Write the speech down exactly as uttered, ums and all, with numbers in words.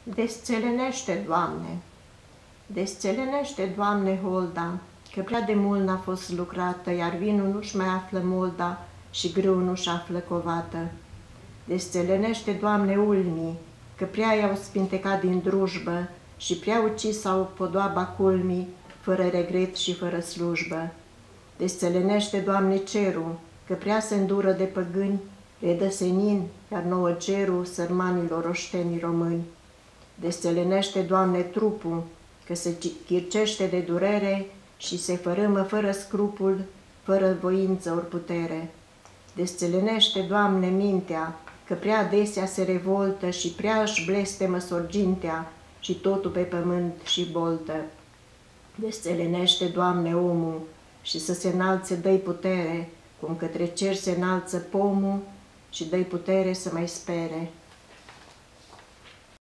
Desțelenește, Doamne! Desțelenește, Doamne, holda, că prea de mult n-a fost lucrată, iar vinul nu-și mai află molda și grâu nu-și află covată. Desțelenește, Doamne, ulmii, că prea i-au spintecat din drujbă și prea ucis sau podoaba culmii, fără regret și fără slujbă. Desțelenește, Doamne, cerul, că prea se îndură de păgâni, le dă senin, iar nouă cerul sărmanilor oștenii români. Desțelenește, Doamne, trupul, că se chircește de durere și se fărâmă fără scrupul, fără voință ori putere. Desțelenește, Doamne, mintea, că prea adesea se revoltă și prea își blestemă sorgintea și totul pe pământ și boltă. Desțelenește, Doamne, omul și să se înalțe, dă-i putere, cum către cer se înalță pomul și dă-i putere să mai spere.